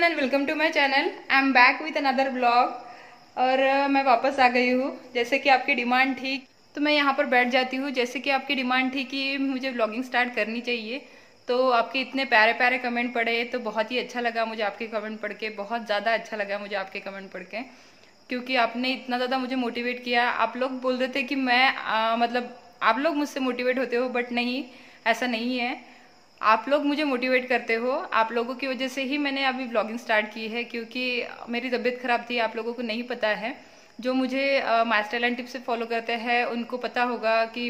Everyone and welcome to my channel. I am back with another vlog. और मैं वापस आ गई हूँ। जैसे कि आपकी डिमांड थी तो मैं यहाँ पर बैठ जाती हूँ। जैसे कि आपकी डिमांड थी कि मुझे ब्लॉगिंग स्टार्ट करनी चाहिए, तो आपके इतने प्यारे प्यारे कमेंट पढ़े तो बहुत ही अच्छा लगा मुझे आपके कमेंट पढ़ के। बहुत ज़्यादा अच्छा लगा मुझे आपके कमेंट पढ़ के, क्योंकि आपने इतना ज़्यादा मुझे मोटिवेट किया। आप लोग बोल रहे थे कि मैं मतलब आप लोग मुझसे मोटिवेट होते हो, बट नहीं, ऐसा नहीं है। आप लोग मुझे मोटिवेट करते हो। आप लोगों की वजह से ही मैंने अभी ब्लॉगिंग स्टार्ट की है, क्योंकि मेरी तबीयत खराब थी। आप लोगों को नहीं पता है, जो मुझे माय स्टाइल एंड टिप्स से फॉलो करते हैं उनको पता होगा कि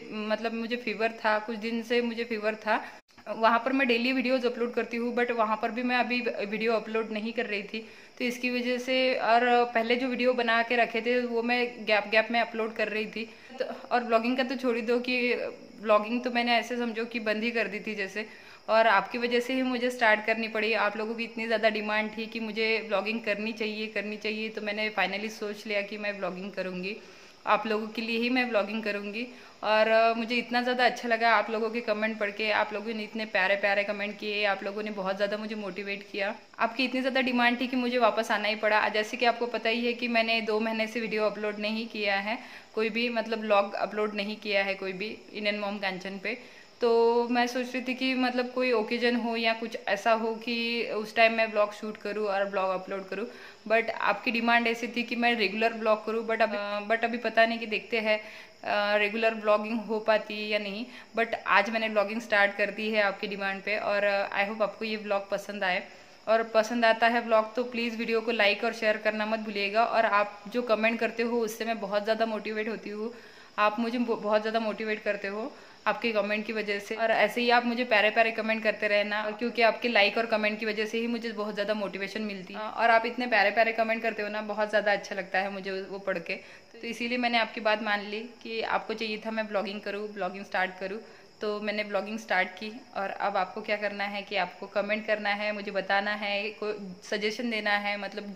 मुझे फीवर था, कुछ दिन से मुझे फीवर था। वहाँ पर मैं डेली वीडियोस अपलोड करती हूँ, बट वहाँ पर भी मैं अभी वीडियो अपलोड नहीं कर रही थी, तो इसकी वजह से। और पहले जो वीडियो बना के रखे थे वो मैं गैप गैप में अपलोड कर रही थी। तो और ब्लॉगिंग का तो छोड़ ही दो कि ब्लॉगिंग तो मैंने ऐसे समझो कि बंद ही कर दी थी जैसे। और आपकी वजह से ही मुझे स्टार्ट करनी पड़ी। आप लोगों की इतनी ज़्यादा डिमांड थी कि मुझे ब्लॉगिंग करनी चाहिए, तो मैंने फाइनली सोच लिया कि मैं ब्लॉगिंग करूँगी। आप लोगों के लिए ही मैं ब्लॉगिंग करूँगी। और मुझे इतना ज़्यादा अच्छा लगा आप लोगों के कमेंट पढ़ के। आप लोगों ने इतने प्यारे प्यारे कमेंट किए, आप लोगों ने बहुत ज़्यादा मुझे मोटिवेट किया। आपकी इतनी ज़्यादा डिमांड थी कि मुझे वापस आना ही पड़ा। जैसे कि आपको पता ही है कि मैंने 2 महीने से वीडियो अपलोड नहीं किया है, कोई भी मतलब ब्लॉग अपलोड नहीं किया है कोई भी इंडियन मॉम कांचन पे। तो मैं सोच रही थी कि मतलब कोई ओकेजन हो या कुछ ऐसा हो कि उस टाइम मैं ब्लॉग शूट करूँ और ब्लॉग अपलोड करूँ। बट आपकी डिमांड ऐसी थी कि मैं रेगुलर ब्लॉग करूँ, बट अभी पता नहीं कि देखते हैं रेगुलर ब्लॉगिंग हो पाती है या नहीं। बट आज मैंने ब्लॉगिंग स्टार्ट कर दी है आपकी डिमांड पे, और आई होप आपको ये ब्लॉग पसंद आए। और पसंद आता है ब्लॉग तो प्लीज़ वीडियो को लाइक और शेयर करना मत भूलिएगा। और आप जो कमेंट करते हो उससे मैं बहुत ज़्यादा मोटिवेट होती हूँ। आप मुझे बहुत ज़्यादा मोटिवेट करते हो आपके कमेंट की वजह से। और ऐसे ही आप मुझे प्यारे प्यारे कमेंट करते रहना, क्योंकि आपके लाइक और कमेंट की वजह से ही मुझे बहुत ज़्यादा मोटिवेशन मिलती है। और आप इतने प्यारे प्यारे कमेंट करते हो ना, बहुत ज़्यादा अच्छा लगता है मुझे वो पढ़ के। तो इसीलिए मैंने आपकी बात मान ली कि आपको चाहिए था मैं ब्लॉगिंग करूँ, ब्लॉगिंग स्टार्ट करूँ। तो मैंने ब्लॉगिंग स्टार्ट की। और अब आपको क्या करना है कि आपको कमेंट करना है, मुझे बताना है, कोई सजेशन देना है। मतलब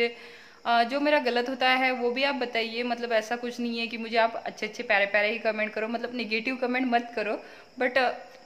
जो मेरा गलत होता है वो भी आप बताइए। मतलब ऐसा कुछ नहीं है कि मुझे आप अच्छे अच्छे प्यारे प्यारे ही कमेंट करो, मतलब निगेटिव कमेंट मत करो। बट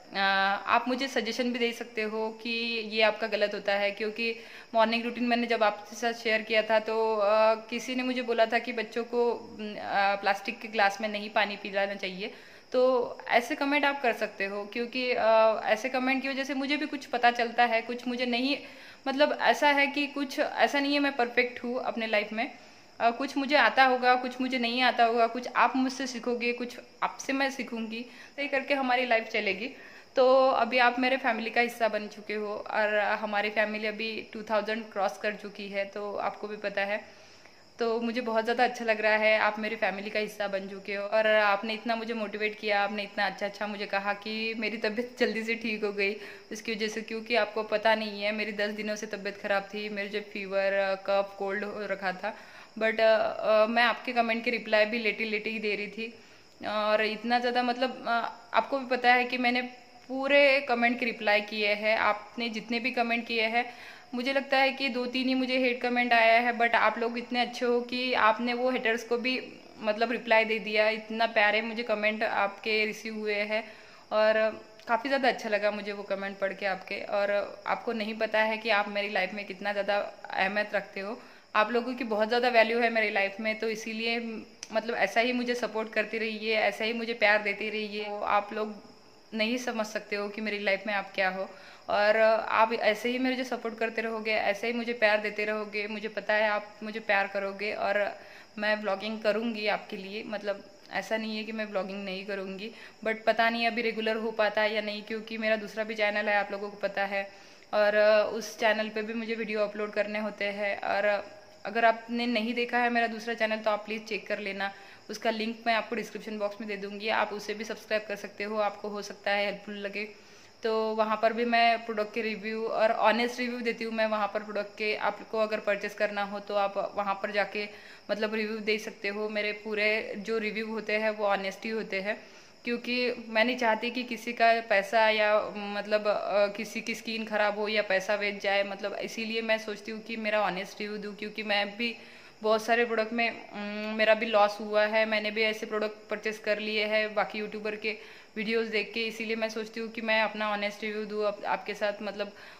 आप मुझे सजेशन भी दे सकते हो कि ये आपका गलत होता है। क्योंकि मॉर्निंग रूटीन मैंने जब आपके साथ शेयर किया था तो किसी ने मुझे बोला था कि बच्चों को प्लास्टिक के ग्लास में नहीं पानी पिलाना चाहिए। तो ऐसे कमेंट आप कर सकते हो, क्योंकि ऐसे कमेंट की वजह से मुझे भी कुछ पता चलता है, कुछ मुझे नहीं। मतलब ऐसा है कि कुछ ऐसा नहीं है मैं परफेक्ट हूँ अपने लाइफ में। कुछ मुझे आता होगा, कुछ मुझे नहीं आता होगा, कुछ आप मुझसे सीखोगे, कुछ आपसे मैं सीखूंगी, तो ये करके हमारी लाइफ चलेगी। तो अभी आप मेरे फैमिली का हिस्सा बन चुके हो, और हमारी फैमिली अभी 2000 क्रॉस कर चुकी है, तो आपको भी पता है। तो मुझे बहुत ज़्यादा अच्छा लग रहा है, आप मेरी फैमिली का हिस्सा बन चुके हो। और आपने इतना मुझे मोटिवेट किया, आपने इतना अच्छा अच्छा मुझे कहा कि मेरी तबीयत जल्दी से ठीक हो गई उसकी वजह से। क्योंकि आपको पता नहीं है, मेरी 10 दिनों से तबीयत ख़राब थी, मेरे जो फीवर कफ कोल्ड हो रखा था। बट मैं आपके कमेंट के रिप्लाई भी लेटे लेटे ही दे रही थी। और इतना ज़्यादा मतलब आपको भी पता है कि मैंने पूरे कमेंट के रिप्लाई किए हैं। आपने जितने भी कमेंट किए हैं, मुझे लगता है कि 2-3 ही मुझे हेट कमेंट आया है, बट आप लोग इतने अच्छे हो कि आपने वो हेटर्स को भी मतलब रिप्लाई दे दिया। इतना प्यारे मुझे कमेंट आपके रिसीव हुए हैं, और काफ़ी ज़्यादा अच्छा लगा मुझे वो कमेंट पढ़ के आपके। और आपको नहीं पता है कि आप मेरी लाइफ में कितना ज़्यादा अहमियत रखते हो। आप लोगों की बहुत ज़्यादा वैल्यू है मेरी लाइफ में, तो इसीलिए मतलब ऐसा ही मुझे सपोर्ट करती रहिए, ऐसा ही मुझे प्यार देती रहिए। तो आप लोग नहीं समझ सकते हो कि मेरी लाइफ में आप क्या हो। और आप ऐसे ही मुझे सपोर्ट करते रहोगे, ऐसे ही मुझे प्यार देते रहोगे, मुझे पता है आप मुझे प्यार करोगे। और मैं ब्लॉगिंग करूँगी आपके लिए, मतलब ऐसा नहीं है कि मैं ब्लॉगिंग नहीं करूँगी। बट पता नहीं अभी रेगुलर हो पाता है या नहीं, क्योंकि मेरा दूसरा भी चैनल है, आप लोगों को पता है। और उस चैनल पे भी मुझे वीडियो अपलोड करने होते हैं। और अगर आपने नहीं देखा है मेरा दूसरा चैनल तो आप प्लीज़ चेक कर लेना। उसका लिंक मैं आपको डिस्क्रिप्शन बॉक्स में दे दूँगी, आप उसे भी सब्सक्राइब कर सकते हो, आपको हो सकता है हेल्पफुल लगे। तो वहाँ पर भी मैं प्रोडक्ट के रिव्यू और ऑनेस्ट रिव्यू देती हूँ मैं वहाँ पर प्रोडक्ट के। आपको अगर परचेस करना हो तो आप वहाँ पर जाके मतलब रिव्यू दे सकते हो। मेरे पूरे जो रिव्यू होते हैं वो ऑनेस्ट ही होते हैं, क्योंकि मैं नहीं चाहती कि किसी का पैसा या मतलब किसी की स्किन खराब हो या पैसा वेस्ट जाए। मतलब इसीलिए मैं सोचती हूँ कि मेरा ऑनेस्ट रिव्यू दूँ, क्योंकि मैं भी बहुत सारे प्रोडक्ट में मेरा भी लॉस हुआ है। मैंने भी ऐसे प्रोडक्ट परचेस कर लिए हैं बाकी यूट्यूबर के वीडियोस देख के। इसीलिए मैं सोचती हूँ कि मैं अपना ऑनेस्ट रिव्यू दूँ आपके साथ, मतलब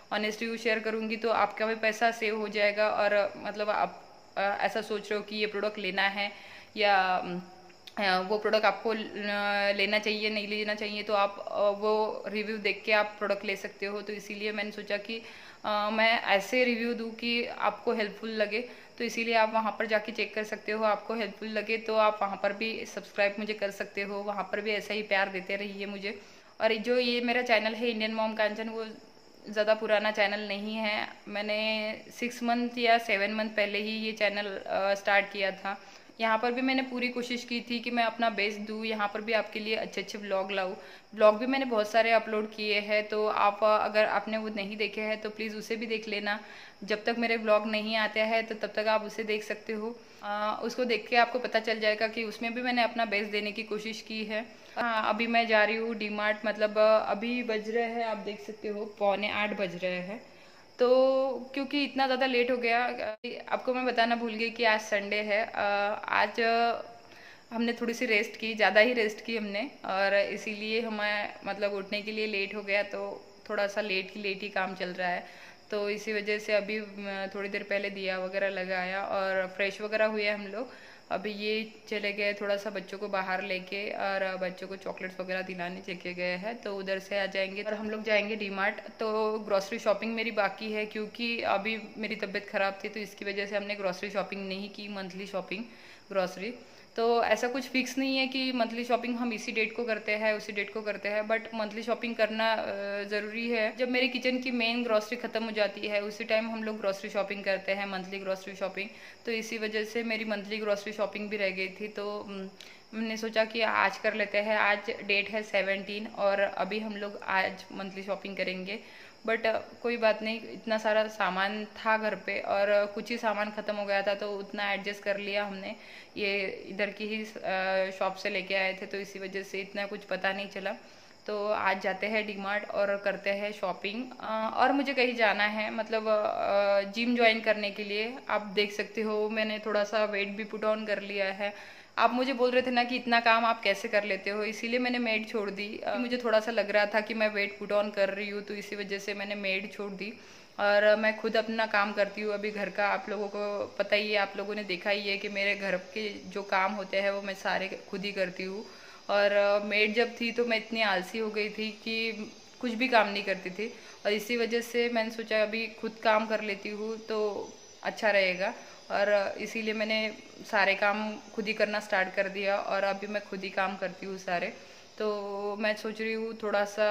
ऑनेस्ट रिव्यू शेयर करूँगी तो आपका भी पैसा सेव हो जाएगा। और मतलब आप ऐसा सोच रहे हो कि ये प्रोडक्ट लेना है या वो प्रोडक्ट आपको लेना चाहिए नहीं लेना चाहिए, तो आप वो रिव्यू देख के आप प्रोडक्ट ले सकते हो। तो इसीलिए मैंने सोचा कि मैं ऐसे रिव्यू दूँ कि आपको हेल्पफुल लगे, तो इसीलिए आप वहाँ पर जाके चेक कर सकते हो। आपको हेल्पफुल लगे तो आप वहाँ पर भी सब्सक्राइब मुझे कर सकते हो, वहाँ पर भी ऐसा ही प्यार देते रहिए मुझे। और जो ये मेरा चैनल है इंडियन मॉम कांचन, वो ज़्यादा पुराना चैनल नहीं है। मैंने 6 मंथ या 7 मंथ पहले ही ये चैनल स्टार्ट किया था। यहाँ पर भी मैंने पूरी कोशिश की थी कि मैं अपना बेस्ट दूँ, यहाँ पर भी आपके लिए अच्छे अच्छे व्लॉग लाऊँ। व्लॉग भी मैंने बहुत सारे अपलोड किए हैं, तो आप अगर आपने वो नहीं देखे हैं तो प्लीज़ उसे भी देख लेना। जब तक मेरे व्लॉग नहीं आते हैं तो तब तक आप उसे देख सकते हो। उसको देख के आपको पता चल जाएगा कि उसमें भी मैंने अपना बेस्ट देने की कोशिश की है। हाँ, अभी मैं जा रही हूँ डीमार्ट, मतलब अभी बज रहे हैं, आप देख सकते हो 7:45 बज रहे हैं। तो क्योंकि इतना ज़्यादा लेट हो गया, आपको मैं बताना भूल गई कि आज संडे है। आज हमने थोड़ी सी रेस्ट की, ज़्यादा ही रेस्ट की हमने, और इसीलिए हमें मतलब उठने के लिए लेट हो गया। तो थोड़ा सा लेट ही काम चल रहा है, तो इसी वजह से अभी थोड़ी देर पहले दिया वगैरह लगाया और फ्रेश वगैरह हुए हम लोग। अभी ये चले गए थोड़ा सा बच्चों को बाहर लेके, और बच्चों को चॉकलेट्स वगैरह दिलाने चले गए हैं, तो उधर से आ जाएंगे और हम लोग जाएंगे डीमार्ट। तो ग्रॉसरी शॉपिंग मेरी बाकी है, क्योंकि अभी मेरी तबीयत ख़राब थी, तो इसकी वजह से हमने ग्रॉसरी शॉपिंग नहीं की, मंथली शॉपिंग ग्रॉसरी। तो ऐसा कुछ फिक्स नहीं है कि मंथली शॉपिंग हम इसी डेट को करते हैं उसी डेट को करते हैं, बट मंथली शॉपिंग करना ज़रूरी है। जब मेरे किचन की मेन ग्रॉसरी ख़त्म हो जाती है उसी टाइम हम लोग ग्रॉसरी शॉपिंग करते हैं, मंथली ग्रॉसरी शॉपिंग। तो इसी वजह से मेरी मंथली ग्रॉसरी शॉपिंग भी रह गई थी, तो हमने सोचा कि आज कर लेते हैं। आज डेट है 17 और अभी हम लोग आज मंथली शॉपिंग करेंगे। बट कोई बात नहीं, इतना सारा सामान था घर पे और कुछ ही सामान ख़त्म हो गया था, तो उतना एडजस्ट कर लिया हमने। ये इधर की ही शॉप से लेके आए थे, तो इसी वजह से इतना कुछ पता नहीं चला। तो आज जाते हैं डीमार्ट और करते हैं शॉपिंग। और मुझे कहीं जाना है, मतलब जिम ज्वाइन करने के लिए। आप देख सकते हो मैंने थोड़ा सा वेट भी पुट ऑन कर लिया है। आप मुझे बोल रहे थे ना कि इतना काम आप कैसे कर लेते हो, इसीलिए मैंने मेड छोड़ दी। मुझे थोड़ा सा लग रहा था कि मैं वेट पुट ऑन कर रही हूँ, तो इसी वजह से मैंने मेड छोड़ दी और मैं खुद अपना काम करती हूँ अभी घर का। आप लोगों को पता ही है, आप लोगों ने देखा ही है कि मेरे घर के जो काम होते हैं वो मैं सारे खुद ही करती हूँ। और मेड जब थी तो मैं इतनी आलसी हो गई थी कि कुछ भी काम नहीं करती थी, और इसी वजह से मैंने सोचा अभी खुद काम कर लेती हूँ तो अच्छा रहेगा। और इसीलिए मैंने सारे काम खुद ही करना स्टार्ट कर दिया और अभी मैं खुद ही काम करती हूँ सारे। तो मैं सोच रही हूँ थोड़ा सा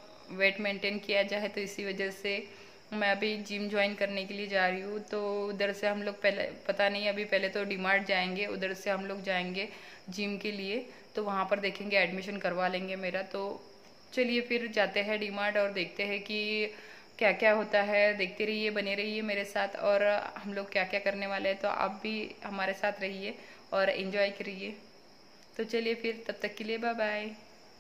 वेट मेंटेन किया जाए, तो इसी वजह से मैं अभी जिम ज्वाइन करने के लिए जा रही हूँ। तो उधर से हम लोग पहले पता नहीं, अभी पहले तो डीमार्ट जाएंगे, उधर से हम लोग जाएंगे जिम के लिए, तो वहाँ पर देखेंगे एडमिशन करवा लेंगे मेरा। तो चलिए फिर जाते हैं डीमार्ट और देखते हैं कि क्या क्या होता है। देखते रहिए, बने रहिए मेरे साथ, और हम लोग क्या क्या करने वाले हैं, तो आप भी हमारे साथ रहिए और एंजॉय करिए। तो चलिए फिर, तब तक के लिए बाय बाय।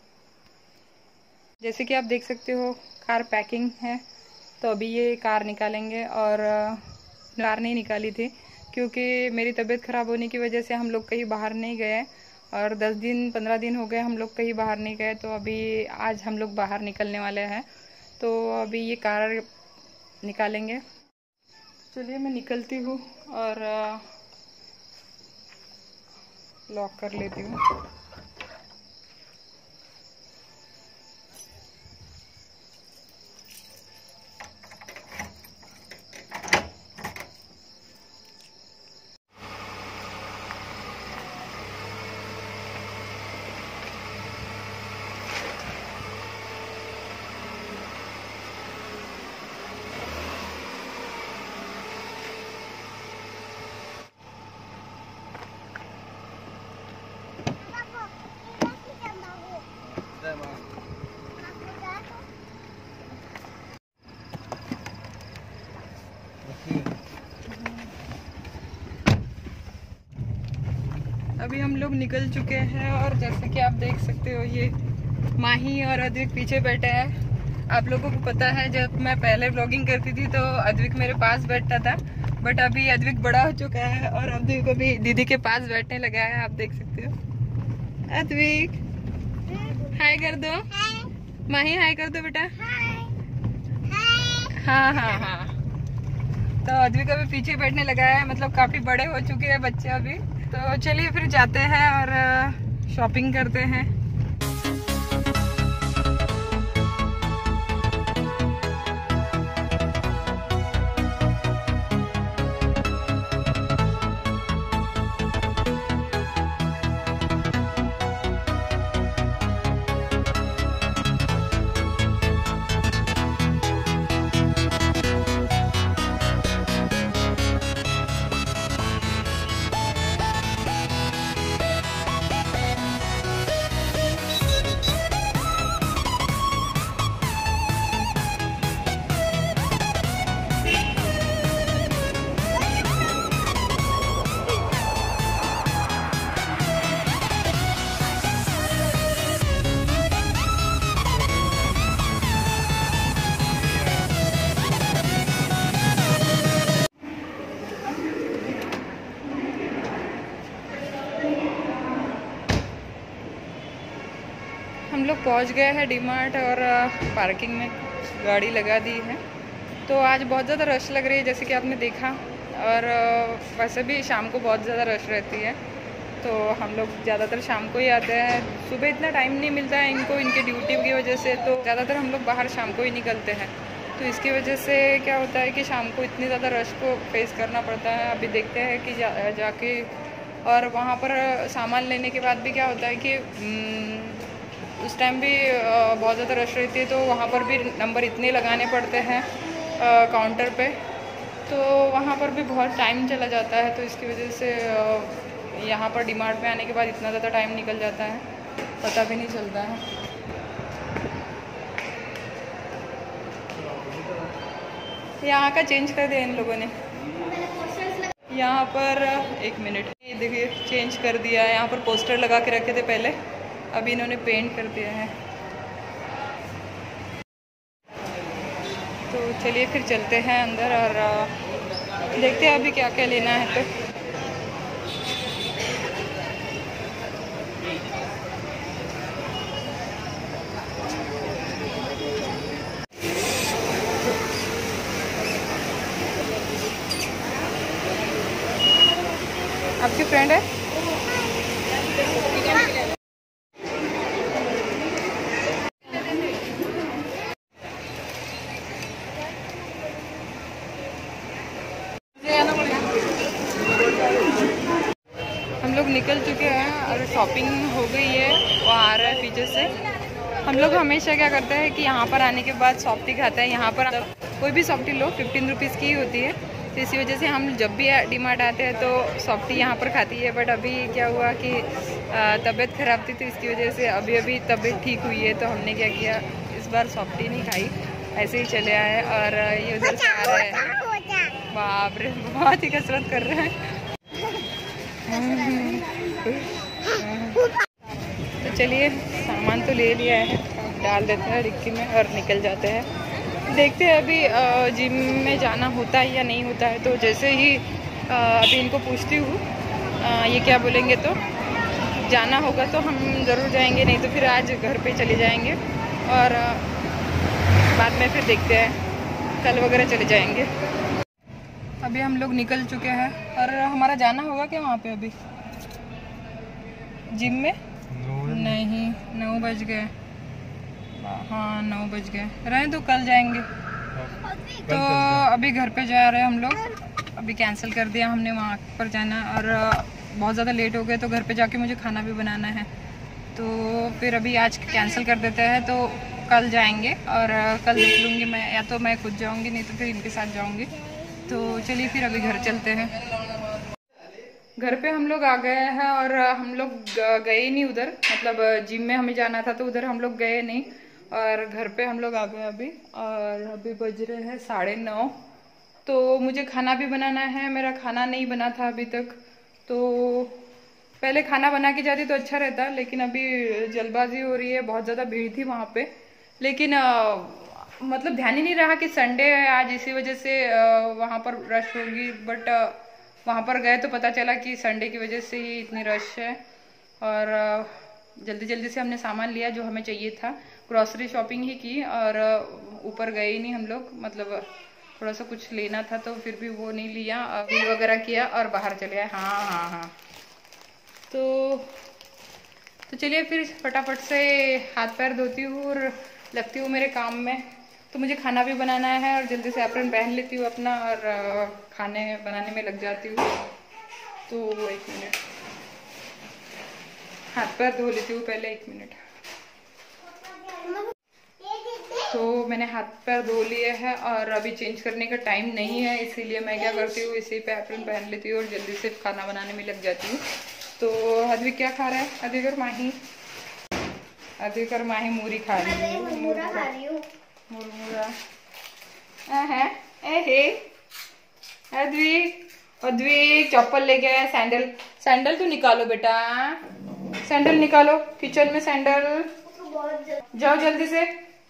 जैसे कि आप देख सकते हो कार पैकिंग है, तो अभी ये कार निकालेंगे। और कार नहीं निकाली थी क्योंकि मेरी तबीयत ख़राब होने की वजह से हम लोग कहीं बाहर नहीं गए, और 10 दिन 15 दिन हो गए हम लोग कहीं बाहर नहीं गए। तो अभी आज हम लोग बाहर निकलने वाले हैं, तो अभी ये कार निकालेंगे। चलिए मैं निकलती हूँ और लॉक कर लेती हूँ। अभी हम लोग निकल चुके हैं, और जैसे कि आप देख सकते हो ये माही और अद्विक पीछे बैठे हैं। आप लोगों को पता है जब मैं पहले व्लॉगिंग करती थी तो अद्विक मेरे पास बैठता था, बट अभी अद्विक बड़ा हो चुका है और अद्विक अभी दीदी के पास बैठने लगा है। आप देख सकते हो। अद्विक हाय कर दो, माही हाय कर दो बेटा, हाँ हाँ हाँ। तो अद्विका भी पीछे बैठने लगा है, मतलब काफी बड़े हो चुके हैं बच्चे अभी। तो चलिए फिर जाते हैं और शॉपिंग करते हैं। हम लोग पहुंच गए हैं डीमार्ट और पार्किंग में गाड़ी लगा दी है। तो आज बहुत ज़्यादा रश लग रही है जैसे कि आपने देखा, और वैसे भी शाम को बहुत ज़्यादा रश रहती है। तो हम लोग ज़्यादातर शाम को ही आते हैं, सुबह इतना टाइम नहीं मिलता है इनको इनकी ड्यूटी की वजह से। तो ज़्यादातर हम लोग बाहर शाम को ही निकलते हैं। तो इसकी वजह से क्या होता है कि शाम को इतनी ज़्यादा रश को फेस करना पड़ता है। अभी देखते हैं कि जाके और वहाँ पर सामान लेने के बाद भी क्या होता है कि उस टाइम भी बहुत ज़्यादा रश रहती है। तो वहाँ पर भी नंबर इतने लगाने पड़ते हैं काउंटर पे, तो वहाँ पर भी बहुत टाइम चला जाता है। तो इसकी वजह से यहाँ पर डीमार्ट में आने के बाद इतना ज़्यादा टाइम निकल जाता है, पता भी नहीं चलता है। यहाँ का चेंज कर दिया इन लोगों ने। यहाँ पर एक मिनट, ये देखिए चेंज कर दिया है। यहाँ पर पोस्टर लगा के रखे थे पहले, अभी इन्होंने पेंट कर दिया है। तो चलिए फिर चलते हैं अंदर और देखते हैं अभी क्या क्या लेना है। तो आपकी फ्रेंड है? हम लोग निकल चुके हैं और शॉपिंग हो गई है। वो आ रहा है पीछे से। हम लोग हमेशा क्या करते हैं कि यहाँ पर आने के बाद सॉफ्टी खाते हैं। यहाँ पर कोई भी सॉफ्टी लो 15 रुपीज़ की ही होती है। तो इसी वजह से हम जब भी डीमार्ट आते हैं तो सॉफ्टी यहाँ पर खाती है। बट अभी क्या हुआ कि तबीयत ख़राब थी, तो इसकी वजह से अभी तबीयत ठीक हुई है। तो हमने क्या किया, इस बार सॉफ्टी नहीं खाई, ऐसे ही चले आए। और ये उधर से आ रहे हैं, बाप रे बहुत ही कसरत कर रहे हैं। तो चलिए सामान तो ले लिया है, डाल देते हैं डिक्की में और निकल जाते हैं। देखते हैं अभी जिम में जाना होता है या नहीं होता है। तो जैसे ही अभी इनको पूछती हूँ ये क्या बोलेंगे, तो जाना होगा तो हम ज़रूर जाएंगे, नहीं तो फिर आज घर पे चले जाएंगे और बाद में फिर देखते हैं, कल वगैरह चले जाएंगे। अभी हम लोग निकल चुके हैं और हमारा जाना होगा क्या वहाँ पे अभी जिम में? नहीं, 9 बज गए। हाँ 9 बज गए, रहे तो कल जाएंगे। तो अभी घर पे जा रहे हैं हम लोग। अभी कैंसिल कर दिया हमने वहाँ पर जाना, और बहुत ज़्यादा लेट हो गए। तो घर पे जाके मुझे खाना भी बनाना है, तो फिर अभी आज कैंसिल कर देते हैं। तो कल जाएंगे और कल देख लूँगी मैं, या तो मैं खुद जाऊँगी नहीं तो फिर इनके साथ जाऊँगी। तो चलिए फिर अभी घर चलते हैं। घर पे हम लोग आ गए हैं और हम लोग गए ही नहीं उधर, मतलब जिम में हमें जाना था तो उधर हम लोग गए नहीं। और घर पे हम लोग आ गए अभी, और अभी बज रहे हैं 9:30। तो मुझे खाना भी बनाना है, मेरा खाना नहीं बना था अभी तक। तो पहले खाना बना के जाती तो अच्छा रहता, लेकिन अभी जल्दबाजी हो रही है, बहुत ज़्यादा भीड़ थी वहाँ पे। लेकिन मतलब ध्यान ही नहीं रहा कि संडे है आज, इसी वजह से वहाँ पर रश होगी। बट वहाँ पर गए तो पता चला कि संडे की वजह से ही इतनी रश है। और जल्दी जल्दी से हमने सामान लिया जो हमें चाहिए था। ग्रॉसरी शॉपिंग ही की और ऊपर गए ही नहीं हम लोग, मतलब थोड़ा सा कुछ लेना था तो फिर भी वो नहीं लिया, बिल वगैरह किया और बाहर चले आए। हाँ हाँ हाँ। तो चलिए फिर फटाफट से हाथ पैर धोती हूँ और लगती हूँ मेरे काम में। तो मुझे खाना भी बनाना है और जल्दी से एप्रन पहन लेती हूँ अपना और खाने बनाने में लग जाती हूँ। तो 1 मिनट, हाथ पैर धो लेती हूँ पहले, 1 मिनट। तो मैंने हाथ पैर धो लिए हैं और अभी चेंज करने का टाइम नहीं है, इसीलिए मैं क्या करती हूँ, इसी पे एप्रन पहन लेती हूँ और जल्दी से खाना बनाने में लग जाती हूँ। तो अद्विक क्या खा रहा है? अद्विक और माही मूरी खा रही है। मुरमुरा है। अद्विक चप्पल लेके आया, सैंडल तो निकालो बेटा, सैंडल निकालो, किचन में सैंडल, जाओ जल्दी से।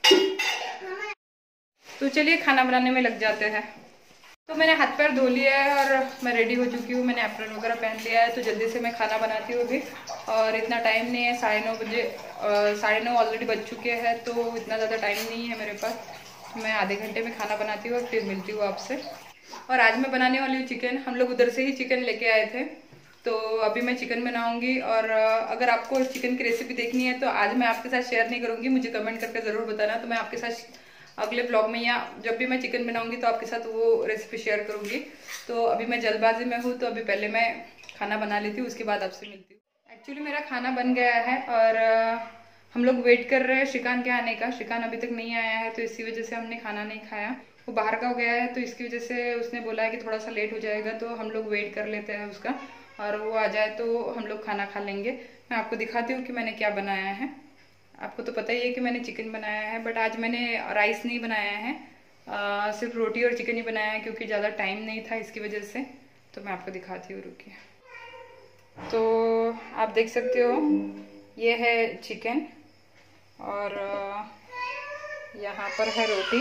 तो चलिए खाना बनाने में लग जाते हैं। तो मैंने हाथ पैर धो लिया है और मैं रेडी हो चुकी हूँ, मैंने एप्रन वगैरह पहन लिया है। तो जल्दी से मैं खाना बनाती हूँ अभी, और इतना टाइम नहीं है, 9:30 बजे, 9:30 ऑलरेडी बज चुके हैं, तो इतना ज़्यादा टाइम नहीं है मेरे पास। तो मैं आधे घंटे में खाना बनाती हूँ और फिर मिलती हूँ आपसे। और आज मैं बनाने वाली हूँ चिकन, हम लोग उधर से ही चिकन लेके आए थे, तो अभी मैं चिकन बनाऊंगी। और अगर आपको चिकन की रेसिपी देखनी है तो आज मैं आपके साथ शेयर नहीं करूँगी, मुझे कमेंट करके ज़रूर बताना, तो मैं आपके साथ अगले ब्लॉग में या जब भी मैं चिकन बनाऊंगी तो आपके साथ वो रेसिपी शेयर करूंगी। तो अभी मैं जल्दबाजी में हूँ, तो अभी पहले मैं खाना बना लेती हूँ, उसके बाद आपसे मिलती हूँ। एक्चुअली मेरा खाना बन गया है और हम लोग वेट कर रहे हैं श्रीकांत के आने का। श्रीकांत अभी तक नहीं आया है, तो इसी वजह से हमने खाना नहीं खाया। वो बाहर का हो गया है, तो इसकी वजह से उसने बोला है कि थोड़ा सा लेट हो जाएगा, तो हम लोग वेट कर लेते हैं उसका, और वो आ जाए तो हम लोग खाना खा लेंगे। मैं आपको दिखाती हूँ कि मैंने क्या बनाया है। आपको तो पता ही है कि मैंने चिकन बनाया है, बट आज मैंने राइस नहीं बनाया है, सिर्फ रोटी और चिकन ही बनाया है, क्योंकि ज़्यादा टाइम नहीं था इसकी वजह से। तो मैं आपको दिखाती हूँ, रुकिए। तो आप देख सकते हो, ये है चिकन और यहाँ पर है रोटी।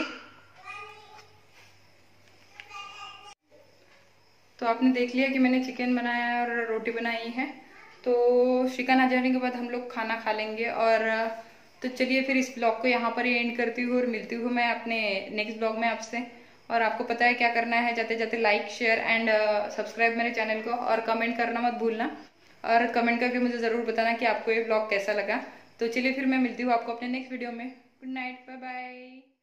तो आपने देख लिया कि मैंने चिकन बनाया है और रोटी बनाई है। तो चिकन आ जाने के बाद हम लोग खाना खा लेंगे। और तो चलिए फिर इस ब्लॉग को यहाँ पर ही एंड करती हूँ और मिलती हूँ मैं अपने नेक्स्ट ब्लॉग में आपसे। और आपको पता है क्या करना है, जाते जाते लाइक शेयर एंड सब्सक्राइब मेरे चैनल को, और कमेंट करना मत भूलना, और कमेंट करके मुझे ज़रूर बताना कि आपको ये ब्लॉग कैसा लगा। तो चलिए फिर मैं मिलती हूँ आपको अपने नेक्स्ट वीडियो में। Good night, bye bye.